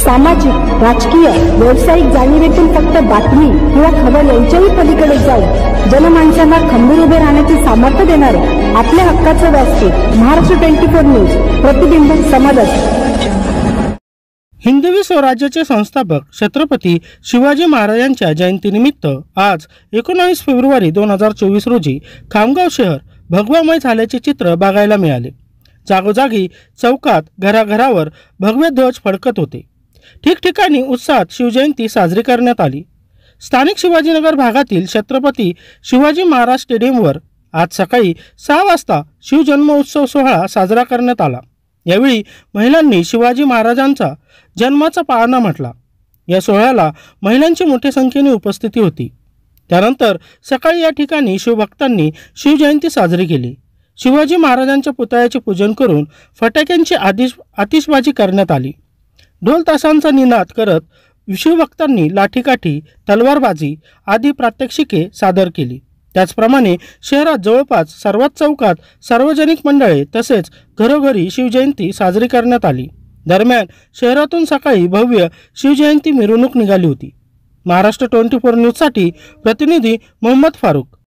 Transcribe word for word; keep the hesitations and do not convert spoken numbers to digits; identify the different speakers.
Speaker 1: सामाजिक, राजकीय, व्यावसायिक जाणीवेतून फक्त बातमी किंवा खबर यांच्याही पलीकडे जाऊन जनमानसांना खंबीर उभे राहण्याचे सामर्थ्य देणारे आपल्या हक्काचे व्यासपीठ महाराष्ट्र ट्वेंटी फोर न्यूज, प्रतिबिंब समाजात।
Speaker 2: हिंदवी स्वराज्याचे संस्थापक छत्रपती शिवाजी महाराजांच्या जयंतीनिमित्त आज एकोणीस फेब्रुवारी दोन हजार चोवीस रोजी खामगाव शहर भगवामय झाल्याचे चित्र बघायला मिळाले। जागोजागी चौकात, घराघरावर भगवे ध्वज फडकत होते। ठिकठिकाणी उत्साहात शिवजयंती साजरी करण्यात आली। स्थानिक शिवाजीनगर भागातील छत्रपती शिवाजी महाराज स्टेडियमवर आज सकाळी सहा वाजता शिवजन्मोत्सव सोहळा साजरा करण्यात आला। यावेळी महिलांनी शिवाजी महाराजांचा जन्माचा पाळणा म्हटला। या सोहळ्याला महिलांची मोठ्या संख्येने उपस्थिती होती। त्यानंतर सकाळी या ठिकाणी शिवभक्तांनी शिवजयंती साजरी केली। शिवाजी महाराजांच्या पुतळ्याचे पूजन करून फटाक्यांची आतिष आतिषबाजी करण्यात आली। ढोल ताशांचा निनाद करत शिवभक्तांनी लाठीकाठी, तलवारबाजी आदी प्रात्यक्षिके सादर केली। त्याचप्रमाणे शहरात जवळपास सर्वच चौकात सार्वजनिक मंडळे तसेच घरोघरी शिवजयंती साजरी करण्यात आली। दरम्यान शहरातून सकाळी भव्य शिवजयंती मिरवणूक निघाली होती। महाराष्ट्र ट्वेंटी फोर न्यूजसाठी प्रतिनिधी मोहम्मद फारूक।